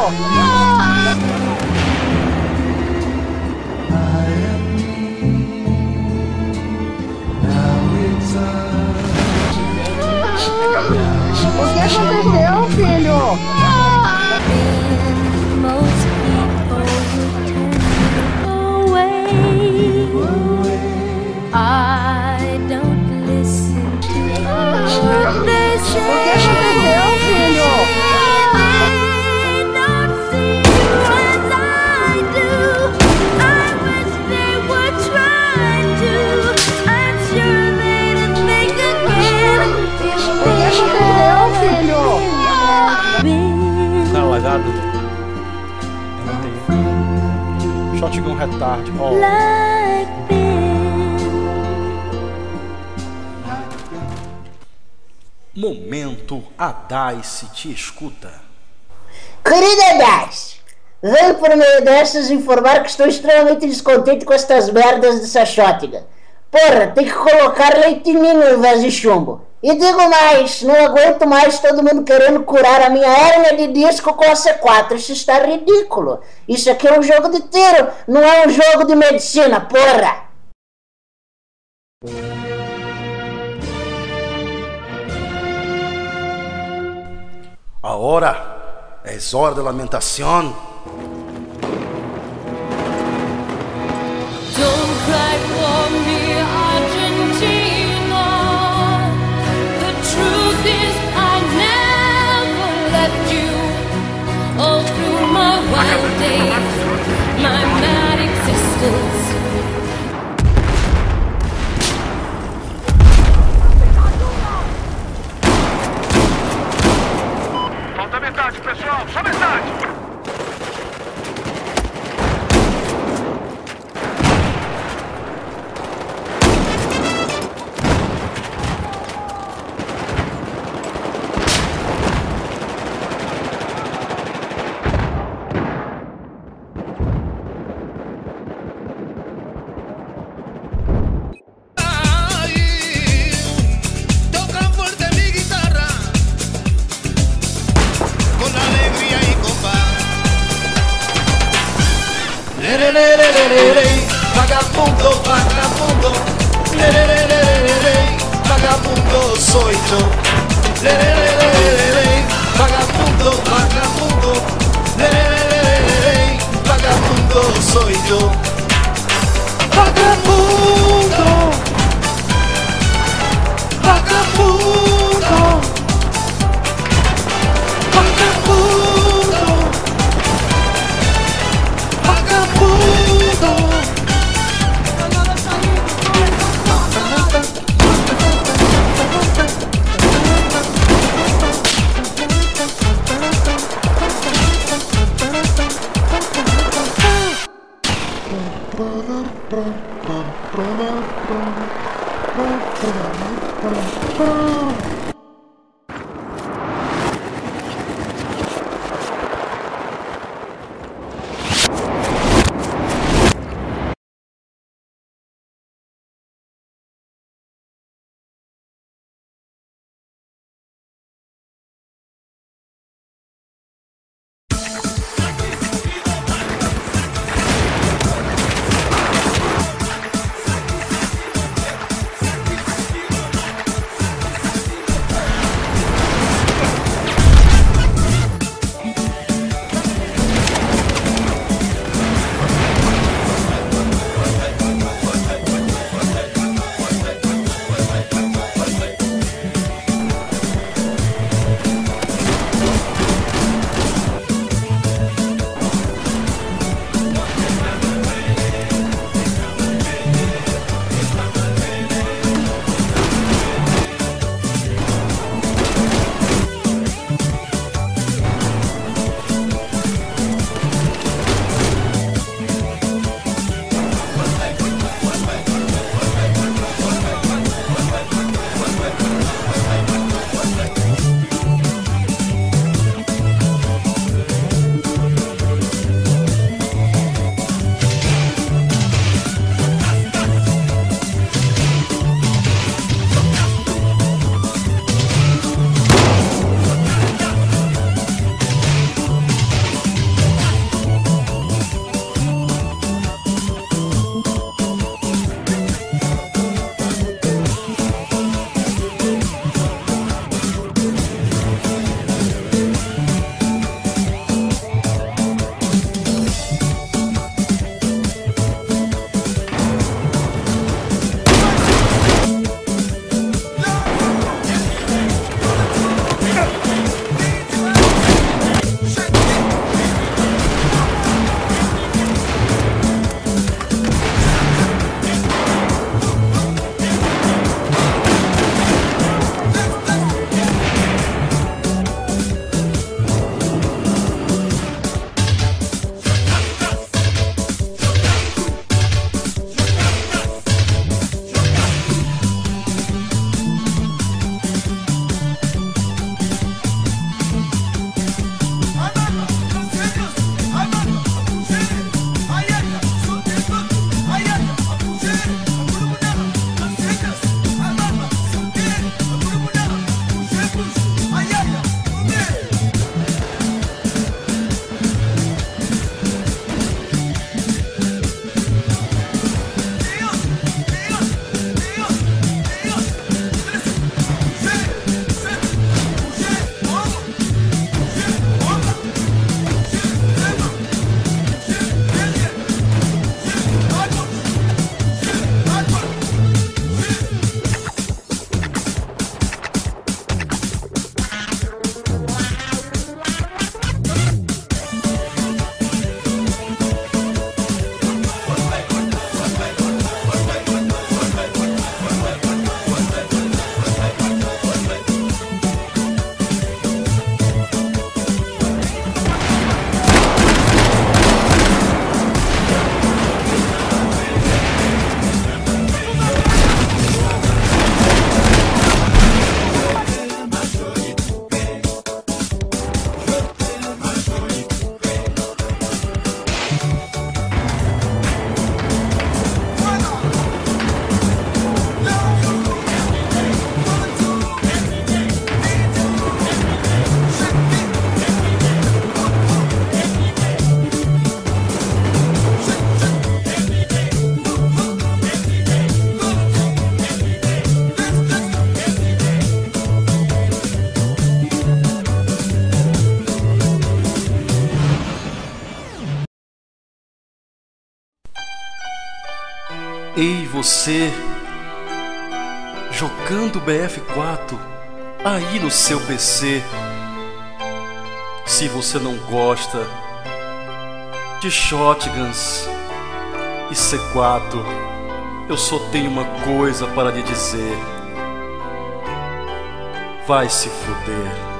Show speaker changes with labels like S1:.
S1: O que aconteceu, filho?
S2: I don't listen to what they say.
S1: O que aconteceu, filho?
S2: I don't see what I do. I wish they would try to. I'm sure they'd think again.
S1: O que aconteceu, filho?
S3: Não, lagado. Shotgun retard. Oh.
S2: Like this.
S3: Momento a DICE te escuta.
S4: Querida DICE, venho por meio dessas informar que estou extremamente descontente com estas merdas dessa shotgun. Porra, tem que colocar leitinho ao invés de chumbo. E digo mais, não aguento mais todo mundo querendo curar a minha hérnia de disco com a C4. Isso está ridículo. Isso aqui é um jogo de tiro, não é um jogo de medicina, porra!
S3: Ahora es hora de lamentación.
S2: Don't cry for me, Argentina. The truth is I never left you. All through my wild days, my mad existence.
S5: Falta metade, pessoal, só metade!
S3: Vagabundo, vagabundo, vagabundo soy yo. Vagabundo, vagabundo, vagabundo soy yo. Vagabundo, vagabundo, vagabundo, vagabundo.
S6: Ei você, jogando BF4 aí no seu PC. Se você não gosta de shotguns e C4, eu só tenho uma coisa para lhe dizer: vai se fuder.